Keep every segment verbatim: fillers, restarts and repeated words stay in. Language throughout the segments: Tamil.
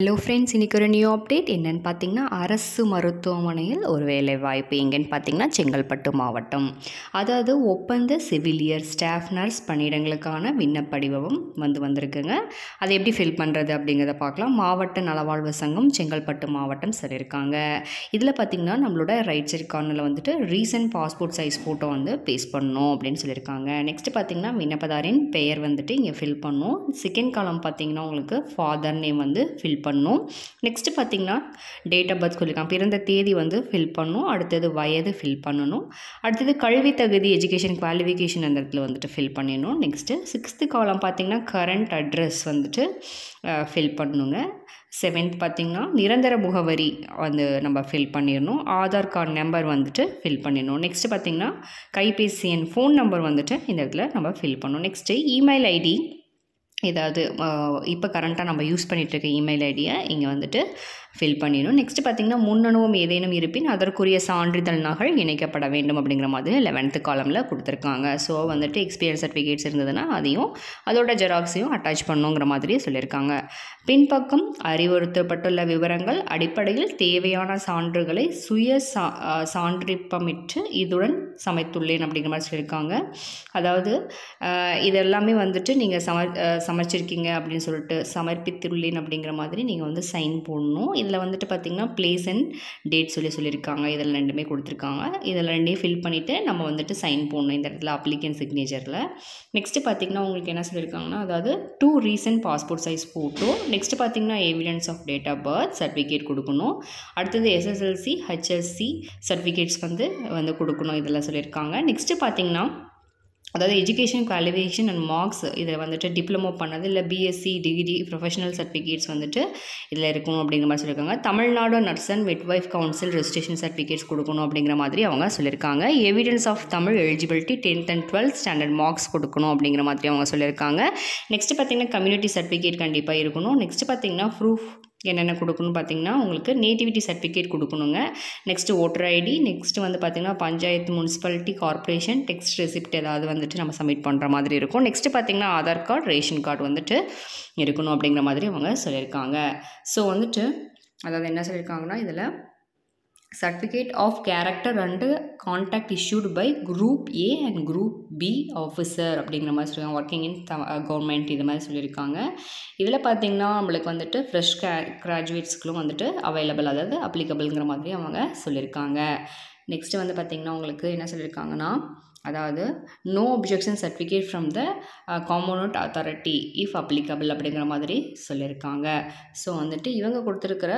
ஹலோ ஃப்ரெண்ட்ஸ், இன்றைக்கி ஒரு நியூ அப்டேட் என்னென்னு பார்த்தீங்கன்னா, அரசு மருத்துவமனையில் ஒரு வேலை வாய்ப்பு எங்கேன்னு பார்த்தீங்கன்னா செங்கல்பட்டு மாவட்டம். அதாவது ஒப்பந்த செவிலியர் ஸ்டாஃப் நர்ஸ் பணியிடங்களுக்கான விண்ணப்ப படிவம் வந்து வந்திருக்குங்க. அதை எப்படி ஃபில் பண்ணுறது அப்படிங்கிறத பார்க்கலாம். மாவட்ட நலவாழ்வு சங்கம் செங்கல்பட்டு மாவட்டம் சொல்லியிருக்காங்க. இதில் பார்த்திங்கன்னா நம்மளோட ரைட் சைட் கார்னரில் வந்துட்டு ரீசன்ட் பாஸ்போர்ட் சைஸ் ஃபோட்டோ வந்து பேஸ்ட் பண்ணணும் அப்படின்னு சொல்லியிருக்காங்க. நெக்ஸ்ட்டு பார்த்திங்கன்னா விண்ணப்பதாரின் பெயர் வந்துட்டு இங்கே ஃபில் பண்ணணும். செகண்ட் காலம் பார்த்திங்கன்னா உங்களுக்கு ஃபாதர் நேம் வந்து ஃபில் பண்ணணும். நெக்ஸ்ட்டு பார்த்திங்கன்னா டேட் ஆஃப் பர்த் சொல்லியிருக்காங்க. பிறந்த தேதி வந்து ஃபில் பண்ணணும். அடுத்தது வயது ஃபில் பண்ணணும். அடுத்தது கல்வி தகுதி எஜுகேஷன் குவாலிஃபிகேஷன் அந்த இடத்துல வந்துட்டு ஃபில் பண்ணிடணும். நெக்ஸ்ட்டு சிக்ஸ்த்து காலம் பார்த்திங்கன்னா கரண்ட் அட்ரஸ் வந்துட்டு ஃபில் பண்ணணுங்க. செவன்த் பார்த்திங்கன்னா நிரந்தர முகவரி வந்து நம்ம ஃபில் பண்ணிடணும். ஆதார் கார்டு நம்பர் வந்துட்டு ஃபில் பண்ணிடணும். நெக்ஸ்ட்டு பார்த்திங்கன்னா கைபேசி எண் ஃபோன் நம்பர் வந்துட்டு இந்த இடத்துல நம்ம ஃபில் பண்ணணும். நெக்ஸ்ட்டு இமெயில் ஐடி ஏதாவது இப்போ கரண்ட்டாக நம்ம யூஸ் பண்ணிகிட்ருக்க இமெயில் ஐடியை இங்கே வந்துட்டு ஃபில் பண்ணிடணும். நெக்ஸ்ட்டு பார்த்திங்கன்னா முன்னனுபவம் ஏதேனும் இருப்பின் அதற்குரிய சான்றிதழ் நகல் இணைக்கப்பட வேண்டும் அப்படிங்கிற மாதிரி லெவன்த்து காலமில் கொடுத்துருக்காங்க. ஸோ வந்துட்டு எக்ஸ்பீரியன்ஸ் சர்டிஃபிகேட்ஸ் இருந்ததுன்னா அதையும் அதோட ஜெராக்ஸையும் அட்டாச் பண்ணுங்கிற மாதிரி சொல்லியிருக்காங்க. பின்பக்கம் அறிவுறுத்தப்பட்டுள்ள விவரங்கள் அடிப்படையில் தேவையான சான்றுகளை சுய சா சான்றிப்பமிட்டு இதுடன் சமைத்துள்ளேன் அப்படிங்கிற மாதிரி சொல்லியிருக்காங்க. அதாவது இதெல்லாமே வந்துட்டு நீங்கள் சம சமைச்சிருக்கீங்க அப்படின்னு சொல்லிட்டு சமர்ப்பித்துள்ளேன் அப்படிங்கிற மாதிரி நீங்கள் வந்து சைன் போடணும். இதில் வந்துட்டு பார்த்திங்கன்னா பிளேஸ் அண்ட் டேட் சொல்லி சொல்லியிருக்காங்க. இதில் ரெண்டுமே கொடுத்துருக்காங்க. இதில் ரெண்டையும் ஃபில் பண்ணிவிட்டு நம்ம வந்துட்டு சைன் போடணும் இந்த இடத்துல அப்ளிகன் சிக்னேச்சரில். நெக்ஸ்ட்டு பார்த்திங்கன்னா உங்களுக்கு என்ன சொல்லியிருக்காங்கன்னா, அதாவது two recent passport size photo. Next பார்த்திங்கன்னா evidence of date of birth certificate கொடுக்கணும். அடுத்தது எஸ்எஸ்எல்சி ஹெச்எஸ்சி சர்டிஃபிகேட்ஸ் வந்து வந்து கொடுக்கணும் இதெல்லாம் சொல்லியிருக்காங்க. நெக்ஸ்ட்டு பார்த்திங்கன்னா அதாவது எஜுகேஷன் குவாலிஃபிகேஷன் அண்ட் மார்க்ஸ் இதில் வந்துட்டு டிப்ளமோ பண்ணது இல்லை பிஎஸ்சி டிகிரி ப்ரொஃபஷனல் சர்டிஃபிகேட்ஸ் வந்துட்டு இதில் இருக்கணும் அப்படிங்கிற மாதிரி சொல்லியிருக்காங்க. Tamil Nadu nurse and midwife council registration certificates கொடுக்கணும் அப்படிங்கிற மாதிரி அவங்க சொல்லியிருக்காங்க. Evidence of Tamil eligibility tenth and twelfth standard marks கொடுக்கணும் அப்படிங்கிற மாதிரி அவங்க சொல்லியிருக்காங்க. நெக்ஸ்ட்டு பார்த்திங்கன்னா கம்யூனிட்டி சர்டிஃபிகேட் கண்டிப்பாக இருக்கணும். நெக்ஸ்ட்டு பார்த்திங்கன்னா ப்ரூஃப் என்னென்ன கொடுக்கணும்னு பார்த்திங்கன்னா உங்களுக்கு நேட்டிவிட்டி சர்டிஃபிகேட் கொடுக்கணுங்க. Next voter ID. நெக்ஸ்ட்டு வந்து பார்த்திங்கன்னா panchayat municipality corporation tax receipt ஏதாவது வந்துட்டு நம்ம சப்மிட் பண்ணுற மாதிரி இருக்கும். நெக்ஸ்ட்டு பார்த்திங்கன்னா ஆதார் கார்டு ரேஷன் கார்டு வந்துட்டு இருக்கணும் அப்படிங்கிற மாதிரி அவங்க சொல்லியிருக்காங்க. ஸோ வந்துட்டு அதாவது என்ன சொல்லியிருக்காங்கன்னா இதில் certificate of character and conduct issued by group A and group B officer அப்படிங்கிற மாதிரி சொல்லியிருக்காங்க. ஒர்க்கிங் இன் த கவர்மெண்ட் இது மாதிரி சொல்லியிருக்காங்க. இதில் பார்த்திங்கன்னா நம்மளுக்கு வந்துட்டு ஃப்ரெஷ் கே கிராஜுவேட்ஸ்களும் வந்துட்டு அவைலபிள், அதாவது அப்ளிகபிள்ங்கிற மாதிரி அவங்க சொல்லியிருக்காங்க. நெக்ஸ்ட்டு வந்து பார்த்திங்கன்னா உங்களுக்கு என்ன சொல்லியிருக்காங்கன்னா, அதாவது no objection certificate from the competent authority if applicable அப்படிங்கிற மாதிரி சொல்லியிருக்காங்க. ஸோ வந்துட்டு இவங்க கொடுத்துருக்கிற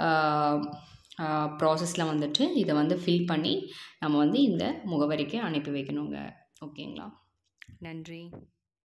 ப்ராசஸில் வந்துட்டு இதை வந்து ஃபில் பண்ணி நம்ம வந்து இந்த முகவரிக்கு அனுப்பி வைக்கணுங்க. ஓகேங்களா? நன்றி.